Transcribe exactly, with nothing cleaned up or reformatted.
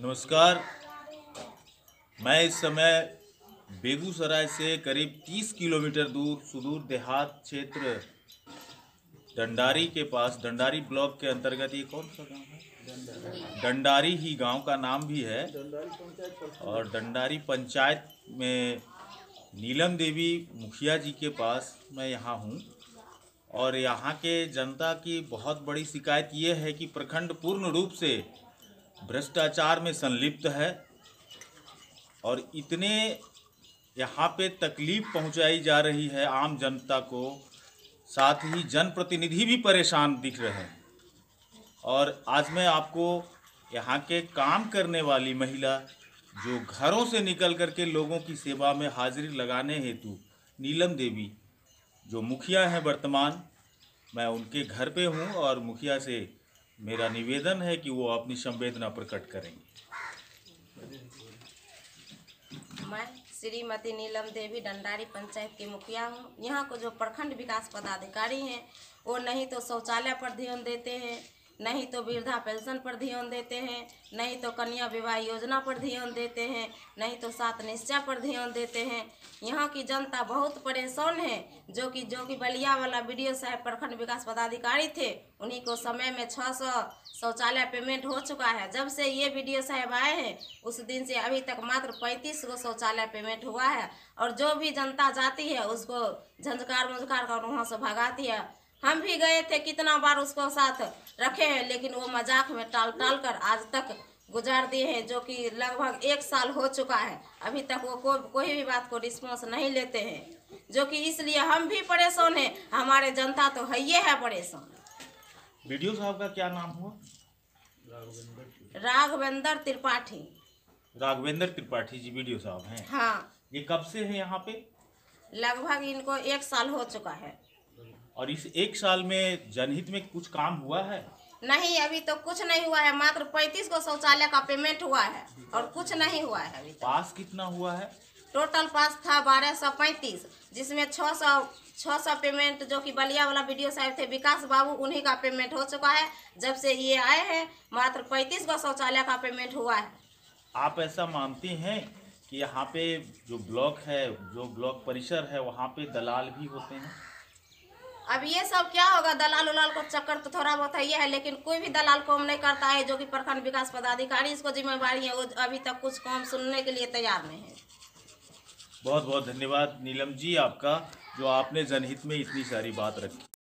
नमस्कार। मैं इस समय बेगूसराय से करीब तीस किलोमीटर दूर सुदूर देहात क्षेत्र डंडारी के पास, डंडारी ब्लॉक के अंतर्गत, ये कौन सा गांव है? डंडारी ही गांव का नाम भी है। और डंडारी पंचायत में नीलम देवी मुखिया जी के पास मैं यहाँ हूँ। और यहाँ के जनता की बहुत बड़ी शिकायत ये है कि प्रखंड पूर्ण रूप से भ्रष्टाचार में संलिप्त है और इतने यहाँ पे तकलीफ पहुँचाई जा रही है आम जनता को, साथ ही जनप्रतिनिधि भी परेशान दिख रहे हैं। और आज मैं आपको यहाँ के काम करने वाली महिला, जो घरों से निकल करके लोगों की सेवा में हाजिरी लगाने हेतु नीलम देवी जो मुखिया हैं वर्तमान, मैं उनके घर पे हूँ और मुखिया से मेरा निवेदन है कि वो अपनी संवेदना प्रकट करेंगे। मैं श्रीमती नीलम देवी डंडारी पंचायत की मुखिया हूँ। यहाँ को जो प्रखंड विकास पदाधिकारी हैं वो नहीं तो शौचालय पर ध्यान देते हैं, नहीं तो वृद्धा पेंशन पर ध्यान देते हैं, नहीं तो कन्या विवाह योजना पर ध्यान देते हैं, नहीं तो सात निश्चय पर ध्यान देते हैं। यहाँ की जनता बहुत परेशान है। जो कि जो कि बलिया वाला बीडीओ साहब प्रखंड विकास पदाधिकारी थे, उन्हीं को समय में छः सौ शौचालय पेमेंट हो चुका है। जब से ये बीडीओ साहब आए हैं उस दिन से अभी तक मात्र पैंतीस को शौचालय पेमेंट हुआ है। और जो भी जनता जाती है उसको झंझकार मुझकार कर वहाँ से भगाती है। हम भी गए थे, कितना बार उसको साथ रखे हैं, लेकिन वो मजाक में टाल टाल कर आज तक गुजार दिए हैं। जो कि लगभग एक साल हो चुका है, अभी तक वो को, कोई भी बात को रिस्पॉन्स नहीं लेते हैं। जो कि इसलिए हम भी परेशान हैं, हमारे जनता तो है ये है परेशान। वीडियो साहब का क्या नाम हुआ? राघवेंद्र त्रिपाठी। राघवेंद्र त्रिपाठी जी वीडियो साहब हैं। हाँ। ये कब से है यहाँ पे? लगभग इनको एक साल हो चुका है। और इस एक साल में जनहित में कुछ काम हुआ है? नहीं, अभी तो कुछ नहीं हुआ है। मात्र पैंतीस को शौचालय का पेमेंट हुआ है और कुछ नहीं हुआ है अभी तक। पास कितना हुआ है? टोटल पास था बारह सौ पैंतीस, जिसमें छः सौ छः सौ पेमेंट जो कि बलिया वाला बीडीओ साहब थे विकास बाबू, उन्हीं का पेमेंट हो चुका है। जब से ये आए हैं मात्र पैंतीस को शौचालय का पेमेंट हुआ है। आप ऐसा मानते हैं कि यहाँ पे जो ब्लॉक है, जो ब्लॉक परिसर है, वहाँ पे दलाल भी होते हैं? अब ये सब क्या होगा, दलाल उलाल को चक्कर तो थोड़ा बहुत ये है, लेकिन कोई भी दलाल काम नहीं करता है। जो कि प्रखंड विकास पदाधिकारी इसको जिम्मेवारी है, वो अभी तक कुछ काम सुनने के लिए तैयार नहीं है। बहुत बहुत धन्यवाद नीलम जी आपका, जो आपने जनहित में इतनी सारी बात रखी।